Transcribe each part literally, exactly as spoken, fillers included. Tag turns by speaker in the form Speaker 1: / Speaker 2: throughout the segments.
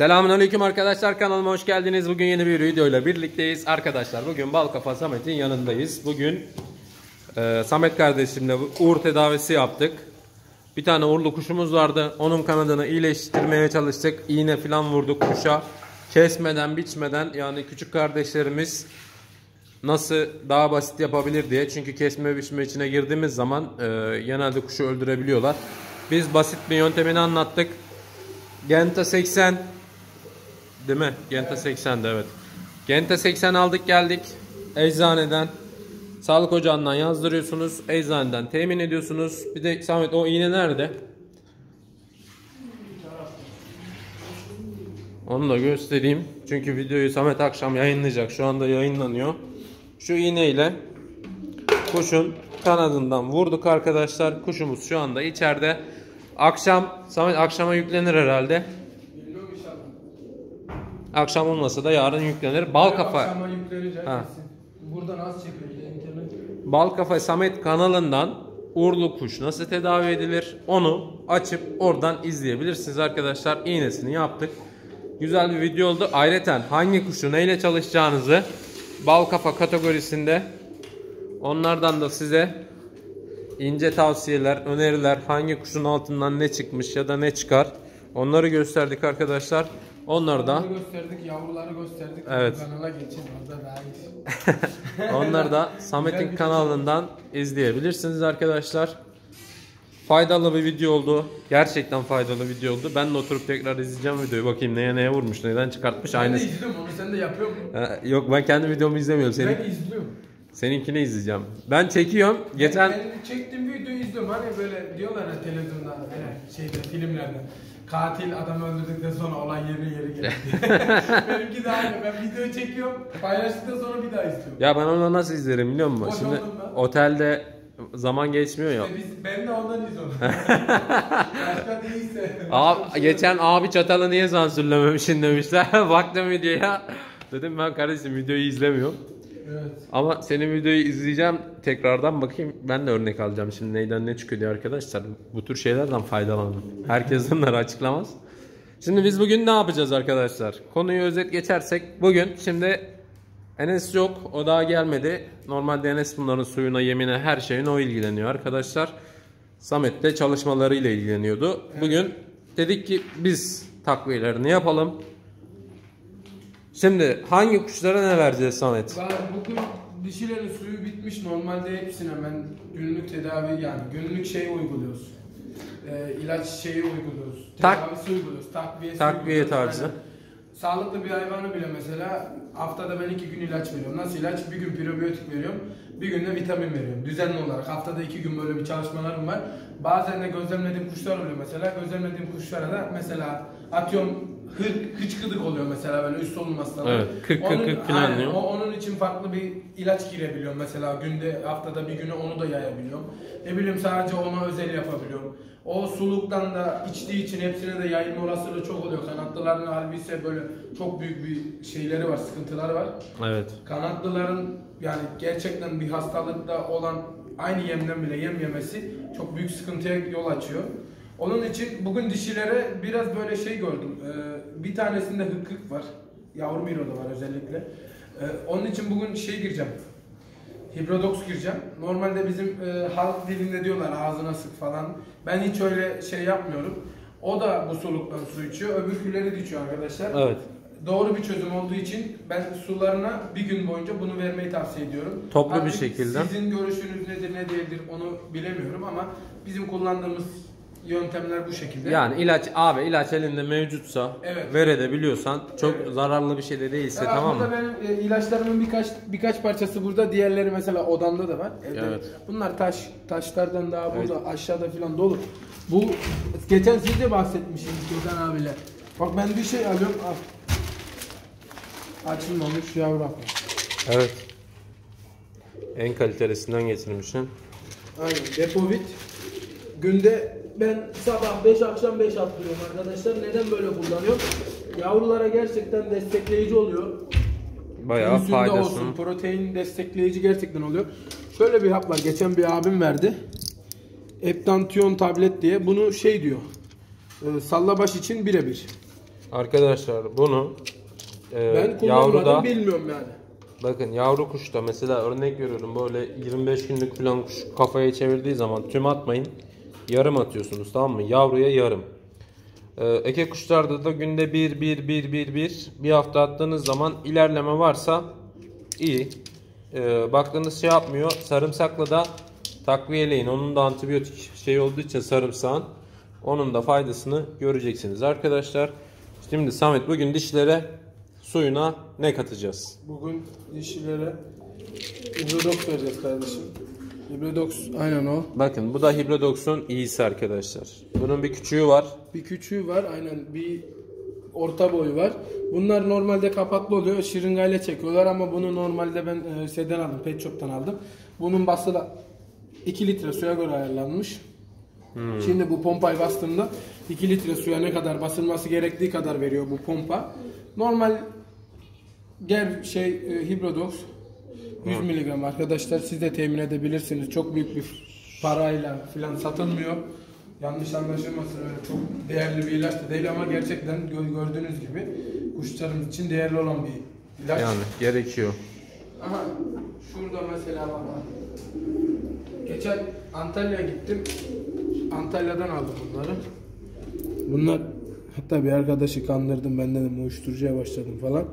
Speaker 1: Selamünaleyküm arkadaşlar, kanalıma hoş geldiniz. Bugün yeni bir videoyla birlikteyiz. Arkadaşlar bugün Balkafa Samet'in yanındayız. Bugün e, Samet kardeşimle uğur tedavisi yaptık. Bir tane uğurlu kuşumuz vardı. Onun kanadını iyileştirmeye çalıştık. İğne falan vurduk kuşa. Kesmeden, biçmeden, yani küçük kardeşlerimiz nasıl daha basit yapabilir diye. Çünkü kesme biçme içine girdiğimiz zaman e, genelde kuşu öldürebiliyorlar. Biz basit bir yöntemini anlattık. Genta seksen değil mi? Genta seksen'de evet. Genta seksen aldık geldik. Eczaneden, sağlık ocağından yazdırıyorsunuz. Eczaneden temin ediyorsunuz. Bir de Samet, o iğne nerede? Onu da göstereyim. Çünkü videoyu Samet akşam yayınlayacak. Şu anda yayınlanıyor. Şu iğneyle kuşun kanadından vurduk arkadaşlar. Kuşumuz şu anda içeride. Akşam, Samet akşama yüklenir herhalde. Akşam olmasa da yarın yüklenir. Balkafa.
Speaker 2: Akşama yüklenecek. Buradan az çekiyor internet.
Speaker 1: Balkafa Samet kanalından uğurlu kuş nasıl tedavi edilir onu açıp oradan izleyebilirsiniz arkadaşlar. İğnesini yaptık. Güzel bir video oldu. Ayrıca hangi kuşu neyle çalışacağınızı Balkafa kategorisinde, onlardan da size ince tavsiyeler, öneriler, hangi kuşun altından ne çıkmış ya da ne çıkar, onları gösterdik arkadaşlar. Onları da
Speaker 2: gösterdik, yavruları gösterdik.
Speaker 1: Evet.
Speaker 2: Kanala geçin, orada daha iyi.
Speaker 1: Onları da Samet'in kanalından izleyebilirsiniz arkadaşlar. Faydalı bir video oldu. Gerçekten faydalı bir video oldu. Ben de oturup tekrar izleyeceğim videoyu. Bakayım neye neye vurmuş, neden çıkartmış.
Speaker 2: Ben
Speaker 1: aynısı.
Speaker 2: de izliyorum onu, sen de yapıyor musun?
Speaker 1: Ee, yok, ben kendi videomu izlemiyorum. Senin,
Speaker 2: Ben izliyorum.
Speaker 1: Seninkini izleyeceğim. Ben çekiyorum. Geçen
Speaker 2: Ben, ben çektiğim videoyu izliyorum. Hani böyle diyorlar ya televizyonda, hani şeyde, filmlerde. Katil adam öldürdükten sonra olay yerine yeri geliyor. Benimki de aynı. Ben videoyu çekiyorum, paylaştıktan sonra bir daha izliyorum.
Speaker 1: Ya ben onu nasıl izlerim biliyor musun?
Speaker 2: Boş
Speaker 1: Şimdi
Speaker 2: oldum
Speaker 1: otelde zaman geçmiyor ya.
Speaker 2: İşte biz, ben de ondan izliyorum. Başka değilse.
Speaker 1: Abi, geçen abi çatalı niye sansürlememişsin demişler. Baktım videoya. Dedim ben kardeşim videoyu izlemiyorum.
Speaker 2: Evet.
Speaker 1: Ama senin videoyu izleyeceğim. Tekrardan bakayım. Ben de örnek alacağım şimdi neyden ne çıkıyor diye arkadaşlar. Bu tür şeylerden faydalanın. Herkes bunları açıklamaz. Şimdi biz bugün ne yapacağız arkadaşlar? Konuyu özet geçersek. Bugün şimdi Enes yok. O daha gelmedi. Normalde Enes bunların suyuna, yemine, her şeyine o ilgileniyor arkadaşlar. Samet de çalışmalarıyla ilgileniyordu. Bugün dedik ki biz takviyelerini yapalım. Şimdi hangi kuşlara ne vereceğiz Samet?
Speaker 2: Var, bugün dişilerin suyu bitmiş. Normalde hepsine ben günlük tedavi, yani günlük şey uyguluyoruz. Ee, ilaç şeyi uyguluyoruz.
Speaker 1: Tak-
Speaker 2: Tedavisi uyguluyoruz. Takviyesi
Speaker 1: Takviye
Speaker 2: uyguluyoruz.
Speaker 1: tarzı.
Speaker 2: Yani sağlıklı bir hayvanı bile mesela haftada ben iki gün ilaç veriyorum. Nasıl ilaç? Bir gün probiyotik veriyorum. Bir gün de vitamin veriyorum. Düzenli olarak haftada iki gün böyle bir çalışmalarım var. Bazen de gözlemlediğim kuşlar oluyor mesela. Gözlemlediğim kuşlara da mesela atıyorum hır, hıçkıdık oluyor mesela, böyle üst solunum hastalığı.
Speaker 1: Evet, kırk kırk kırk falan diyor.
Speaker 2: Onun için farklı bir ilaç girebiliyorum mesela, günde haftada bir günü onu da yayabiliyorum. Ne bileyim, sadece ona özel yapabiliyorum. O suluktan da içtiği için hepsine de yayılma olasılığı çok oluyor. Kanatlıların halbuki ise böyle çok büyük bir şeyleri var, sıkıntıları var.
Speaker 1: Evet.
Speaker 2: Kanatlıların yani gerçekten bir hastalıkta olan aynı yemden bile yem yemesi çok büyük sıkıntıya yol açıyor. Onun için bugün dişilere biraz böyle şey gördüm. Ee, bir tanesinde hıkkık var. Yavru miroda var özellikle. Ee, onun için bugün şey gireceğim. Hiprodox gireceğim. Normalde bizim e, halk dilinde diyorlar ağzına sık falan. Ben hiç öyle şey yapmıyorum. O da bu soluktan su içiyor. Öbürküleri de içiyor arkadaşlar.
Speaker 1: Evet.
Speaker 2: Doğru bir çözüm olduğu için ben sularına bir gün boyunca bunu vermeyi tavsiye ediyorum.
Speaker 1: Toplu
Speaker 2: Artık
Speaker 1: bir şekilde.
Speaker 2: Sizin görüşünüz nedir ne değildir onu bilemiyorum ama bizim kullandığımız yöntemler bu şekilde.
Speaker 1: Yani ilaç abi, ilaç elinde mevcutsa,
Speaker 2: evet,
Speaker 1: verebiliyorsan, çok
Speaker 2: evet,
Speaker 1: zararlı bir şey de değilse,
Speaker 2: ya
Speaker 1: tamam mı?
Speaker 2: Benim e, ilaçlarımın birkaç birkaç parçası burada, diğerleri mesela odamda da var. Evde.
Speaker 1: Evet.
Speaker 2: Bunlar taş taşlardan daha burada,
Speaker 1: evet,
Speaker 2: aşağıda falan dolu. Bu geçen siz de bahsetmişsiniz Gökhan abiyle. Bak ben bir şey alıyorum, al. Açılmamış yavru akı.
Speaker 1: Evet. En kalitelisinden getirmişsin.
Speaker 2: Aynen. Depovit. Günde ben sabah beş akşam beş attırıyorum arkadaşlar. Neden böyle kullanıyorum? Yavrulara gerçekten destekleyici oluyor.
Speaker 1: Bayağı
Speaker 2: Insülinde
Speaker 1: faydası.
Speaker 2: olsun, protein destekleyici gerçekten oluyor. Şöyle bir hap var. Geçen bir abim verdi. Eptantiyon tablet diye. Bunu şey diyor. E, sallabaş için birebir.
Speaker 1: Arkadaşlar bunu e,
Speaker 2: Ben kullanmadım,
Speaker 1: yavruda,
Speaker 2: bilmiyorum yani.
Speaker 1: bakın yavru kuşta mesela örnek veriyorum, böyle yirmi beş günlük falan kuş kafaya çevirdiği zaman tüm atmayın. Yarım atıyorsunuz, tamam mı? Yavruya yarım. Ee, eke kuşlarda da günde bir bir bir bir bir bir hafta attığınız zaman ilerleme varsa iyi. Ee, baktığınız şey yapmıyor. Sarımsakla da takviyeleyin. Onun da antibiyotik şey olduğu için sarımsağın. Onun da faydasını göreceksiniz arkadaşlar. Şimdi Samet, bugün dişlere suyuna ne katacağız?
Speaker 2: Bugün dişilere Hibrodox vereceğiz kardeşim. Hibrodox aynen o.
Speaker 1: Bakın bu da Hibrodox'un iyisi arkadaşlar. Bunun bir küçüğü var.
Speaker 2: Bir küçüğü var, aynen, bir orta boyu var. Bunlar normalde kapaklı oluyor. Şırıngayla çekiyorlar ama bunu normalde ben e, şeyden aldım, Pet Shop'tan aldım. Bunun bası da iki litre suya göre ayarlanmış. Hmm. Şimdi bu pompayı bastığımda iki litre suya ne kadar basılması gerektiği kadar veriyor bu pompa. Normal gel şey e, Hibrodox yüz miligram arkadaşlar, siz de temin edebilirsiniz. Çok büyük bir parayla falan satılmıyor. Yanlış anlaşılmasın, öyle çok değerli bir ilaç da değil ama gerçekten gördüğünüz gibi kuşlarımız için değerli olan bir ilaç.
Speaker 1: Yani gerekiyor.
Speaker 2: Aha şurada mesela bak. Geçen Antalya'ya gittim. Antalya'dan aldım bunları. Bunlar, hatta bir arkadaşı kandırdım, ben dedim uyuşturucuya başladım falan.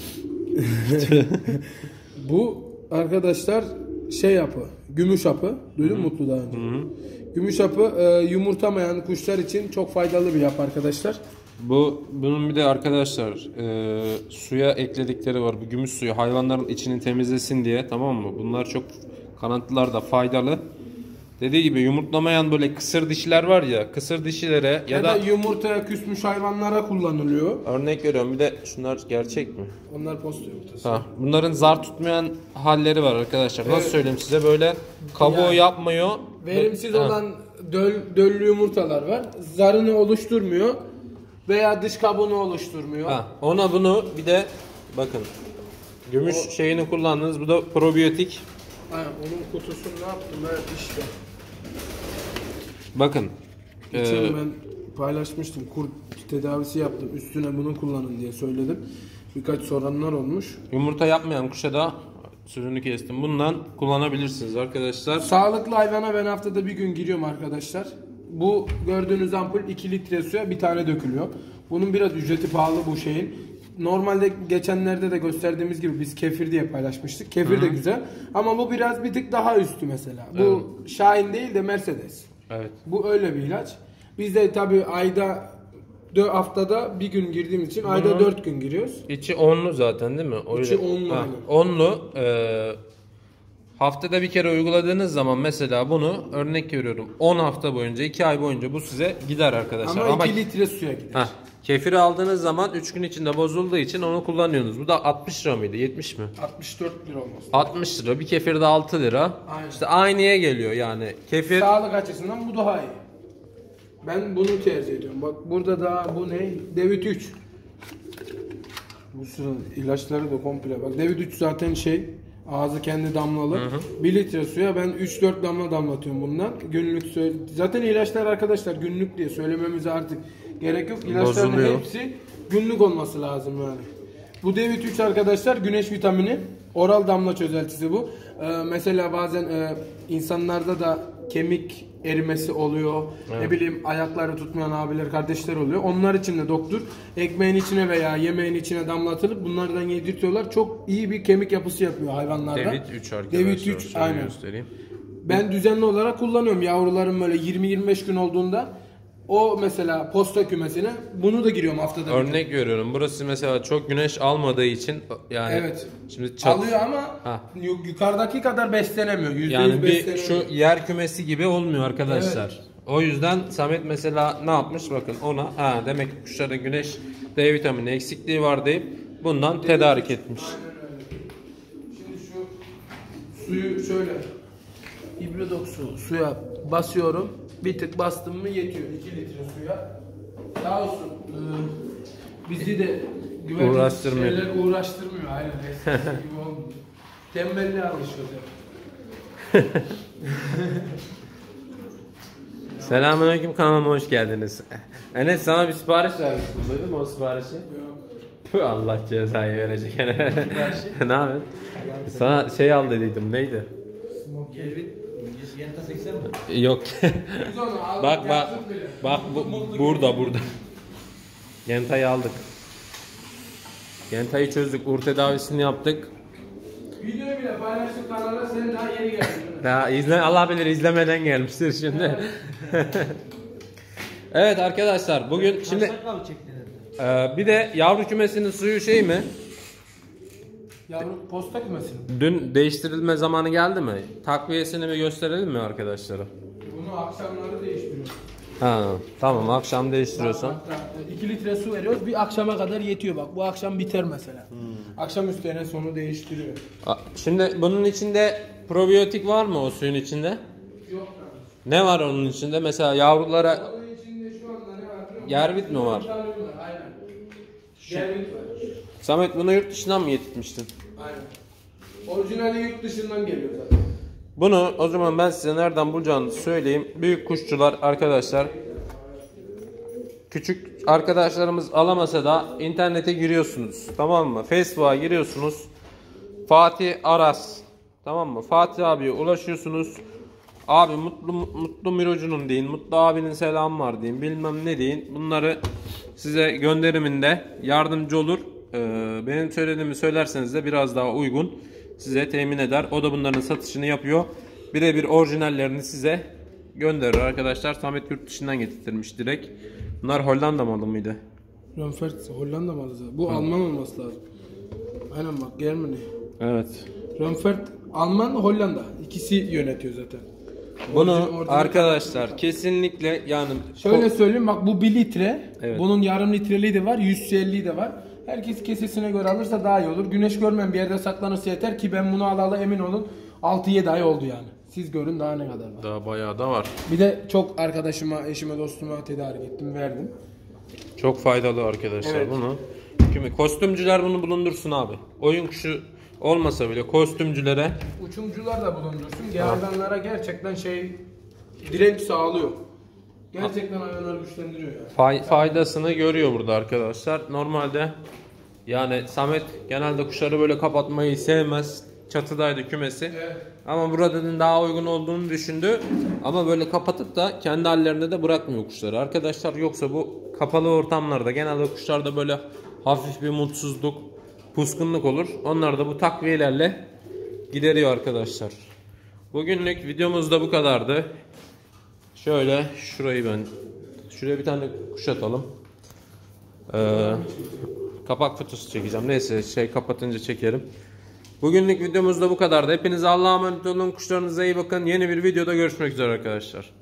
Speaker 2: Bu arkadaşlar şey hapı, gümüş hapı. Duydun mu Mutlu daha önce? Hı hı. Gümüş hapı e, yumurtamayan kuşlar için çok faydalı bir hap arkadaşlar.
Speaker 1: Bu bunun bir de arkadaşlar e, suya ekledikleri var. Bu gümüş suyu hayvanların içini temizlesin diye, tamam mı? Bunlar çok kanatlılarda faydalı. Dediği gibi yumurtlamayan böyle kısır dişiler var ya, kısır dişilere ya,
Speaker 2: ya
Speaker 1: da,
Speaker 2: da yumurtaya küsmüş hayvanlara kullanılıyor.
Speaker 1: Örnek veriyorum, bir de şunlar gerçek mi?
Speaker 2: Onlar posta yumurtası.
Speaker 1: Ha, bunların zar tutmayan halleri var arkadaşlar. Nasıl
Speaker 2: Evet.
Speaker 1: söyleyeyim size, böyle kabuğu
Speaker 2: Yani
Speaker 1: yapmıyor.
Speaker 2: Verimsiz
Speaker 1: Ha.
Speaker 2: olan döl, döllü yumurtalar var. Zarını oluşturmuyor veya dış kabuğunu oluşturmuyor.
Speaker 1: Ha, ona bunu bir de bakın gümüş o, şeyini kullandınız. Bu da probiyotik.
Speaker 2: Aynen, onun kutusunu ne yaptım ben işte.
Speaker 1: Bakın.
Speaker 2: Geçen
Speaker 1: e,
Speaker 2: ben paylaşmıştım. Kurt tedavisi yaptım. Üstüne bunu kullanın diye söyledim. Birkaç soranlar olmuş.
Speaker 1: Yumurta yapmayan kuşa da sözünü kestim. Bundan kullanabilirsiniz arkadaşlar.
Speaker 2: Sağlıklı hayvana ben haftada bir gün giriyorum arkadaşlar. Bu gördüğünüz ampul iki litre suya bir tane dökülüyor. Bunun biraz ücreti pahalı bu şeyin. Normalde geçenlerde de gösterdiğimiz gibi biz kefir diye paylaşmıştık. Kefir Hı-hı. de güzel. Ama bu biraz bir tık daha üstü mesela. Bu evet. Şahin değil de Mercedes.
Speaker 1: Evet.
Speaker 2: Bu öyle bir ilaç. Biz de tabii ayda haftada bir gün girdiğimiz için Bunu, ayda dört gün giriyoruz.
Speaker 1: İçi onlu zaten değil mi? Öyle.
Speaker 2: İçi onlu.
Speaker 1: Ha, onlu. E, haftada bir kere uyguladığınız zaman mesela bunu örnek veriyorum on hafta boyunca, iki ay boyunca bu size gider arkadaşlar.
Speaker 2: Ama, Ama iki litre suya gider.
Speaker 1: Heh, kefiri aldığınız zaman üç gün içinde bozulduğu için onu kullanıyorsunuz. Bu da altmış lira mıydı? yetmiş mi?
Speaker 2: altmış dört lira olması.
Speaker 1: altmış lira. Bir kefir de altı lira.
Speaker 2: Aynen.
Speaker 1: İşte aynıya geliyor yani. Kefir.
Speaker 2: Sağlık açısından bu daha iyi. Ben bunu tercih ediyorum. Bak burada da bu ne? Devit üç. Bu sıra ilaçları da komple. Bak Devit üç zaten şey, ağzı kendi damlalı. Hı hı. bir litre suya ben üç dört damla damlatıyorum bundan. Günlük söyle. Zaten ilaçlar arkadaşlar günlük diye söylememize artık gerek yok. İlaçların Bozuluyor. hepsi günlük olması lazım yani. Bu Devit üç arkadaşlar güneş vitamini. Oral damla çözeltisi bu. Ee, mesela bazen e, insanlarda da kemik erimesi oluyor. Evet. Ne bileyim ayakları tutmayan abiler, kardeşler oluyor. Onlar için de doktor ekmeğin içine veya yemeğin içine damlatılıp bunlardan yedirtiyorlar. Çok iyi bir kemik yapısı yapıyor hayvanlarda.
Speaker 1: Devit üç arkadaşlar.
Speaker 2: Devit üç aynen.
Speaker 1: Göstereyim.
Speaker 2: Ben düzenli olarak kullanıyorum. Yavrularım böyle yirmi yirmi beş gün olduğunda o mesela posta kümesine bunu da giriyorum haftada.
Speaker 1: Örnek görüyorum. Burası mesela çok güneş almadığı için yani
Speaker 2: evet.
Speaker 1: Şimdi çat...
Speaker 2: alıyor ama ha. yukarıdaki kadar beslenemiyor. yüzde yüz
Speaker 1: yani bir şu yer kümesi gibi olmuyor arkadaşlar. Evet. O yüzden Samet mesela ne yapmış bakın ona. Ha demek ki kuşlarda güneş D vitamini eksikliği var deyip bundan D tedarik etmiş.
Speaker 2: Aynen öyle. Şimdi şu suyu şöyle Hibrodox'u suya basıyorum. Bir tık bastım mı yetiyor. iki litre suya. Sağ olsun. Ee, bizi de güvenlik şeyler uğraştırmıyor. Aynen. Eskisi gibi olmuyor. Tembelliğe alışıyor.
Speaker 1: Selamünaleyküm, kanalıma hoş geldiniz. Enes sana bir sipariş vermiştim, duydun mu o siparişi? Yok. Puh, Allah cezayı verecek. Ne yapıyorsun? Sana şey al dediydim, neydi?
Speaker 3: Yenta seksen mi?
Speaker 1: Yok. Bak bak bak bu, burada burada. Genta'yı aldık. Genta'yı çözdük. Ur tedavisini yaptık.
Speaker 2: Videoyu bile paylaştık kanala, sen daha yeni geldin.
Speaker 1: Daha izle, Allah bilir izlemeden gelmiştir şimdi. Evet arkadaşlar bugün şimdi e, bir de yavru kümesinin suyu şey mi?
Speaker 2: Yavru posta kümesi mi?
Speaker 1: Dün değiştirilme zamanı geldi mi? Takviyesini bir gösterelim mi arkadaşlara?
Speaker 2: Bunu akşamları değiştiriyoruz.
Speaker 1: Ha, tamam akşam değiştiriyorsan.
Speaker 2: iki litre su veriyoruz, bir akşama kadar yetiyor bak. Bu akşam biter mesela. Hmm. Akşam üstüne sonu değiştiriyor.
Speaker 1: Şimdi bunun içinde probiyotik var mı o suyun içinde?
Speaker 2: Yok.
Speaker 1: Ne var onun içinde? Mesela yavrulara
Speaker 2: Onun içinde şu anda ne var?
Speaker 1: gervit mi var?
Speaker 2: Aynen. Gervit var.
Speaker 1: Samet bunu yurt dışından mı getirtmiştin?
Speaker 2: Aynen. Orijinali yurt dışından geliyor zaten.
Speaker 1: Bunu o zaman ben size nereden bulacağını söyleyeyim. Büyük kuşçular arkadaşlar, küçük arkadaşlarımız alamasa da internete giriyorsunuz, tamam mı? Facebook'a giriyorsunuz. Fatih Aras, tamam mı? Fatih abiye ulaşıyorsunuz. Abi mutlu mutlu Mirocu'nun deyin, Mutlu abinin selamı var deyin, bilmem ne deyin. Bunları size gönderiminde yardımcı olur. Ee, benim söylediğimi söylerseniz de biraz daha uygun size temin eder. O da bunların satışını yapıyor. Birebir orijinallerini size gönderir arkadaşlar. Samet yurt dışından getirtirmiş direkt. Bunlar Hollanda malı mıydı?
Speaker 2: Römfert Hollanda malı zaten. Bu Hı. Alman olması lazım. Aynen bak, Germany.
Speaker 1: Evet.
Speaker 2: Römfert Alman, Hollanda. İkisi yönetiyor zaten.
Speaker 1: Bunu Orijin, arkadaşlar kesinlikle yani
Speaker 2: şöyle söyleyeyim bak, bu bir litre.
Speaker 1: Evet.
Speaker 2: Bunun yarım litreliği de var, yüz elli de var. Herkes kesesine göre alırsa daha iyi olur. Güneş görmeyen bir yerde saklanırsa yeter ki ben bunu alalı emin olun altı yedi ay oldu yani. Siz görün daha ne kadar var.
Speaker 1: Daha bayağı da var.
Speaker 2: Bir de çok arkadaşıma, eşime, dostuma tedarik ettim, verdim.
Speaker 1: Çok faydalı arkadaşlar evet. Bunu. Kimi kostümcüler bunu bulundursun abi. Oyun kuşu olmasa bile kostümcülere.
Speaker 2: Uçumcular da bulundursun. Gerdanlara gerçekten şey direnç sağlıyor. Gerçekten hayvanları güçlendiriyor yani.
Speaker 1: Fay, faydasını görüyor burada arkadaşlar. Normalde yani Samet genelde kuşları böyle kapatmayı sevmez. Çatıdaydı kümesi. Evet. Ama buradanın daha uygun olduğunu düşündü. Ama böyle kapatıp da kendi hallerinde de bırakmıyor kuşları. Arkadaşlar yoksa bu kapalı ortamlarda genelde kuşlarda böyle hafif bir mutsuzluk, puskunluk olur. Onlar da bu takviyelerle gideriyor arkadaşlar. Bugünlük videomuz da bu kadardı. Şöyle şurayı ben şuraya bir tane kuş atalım. Ee, kapak fotosu çekeceğim. Neyse şey kapatınca çekerim. Bugünlük videomuz da bu kadardı. Hepinize Allah'a emanet olun. Kuşlarınıza iyi bakın. Yeni bir videoda görüşmek üzere arkadaşlar.